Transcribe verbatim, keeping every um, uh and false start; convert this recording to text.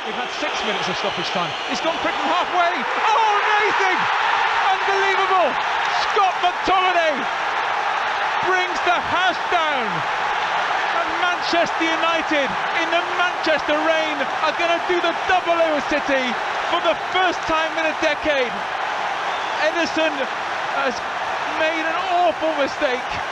We've had six minutes of stoppage time. It's gone quick from halfway. Oh, amazing! Unbelievable! Scott McTominay brings the house down. And Manchester United, in the Manchester rain, are going to do the double over City for the first time in a decade. Ederson has made an awful mistake.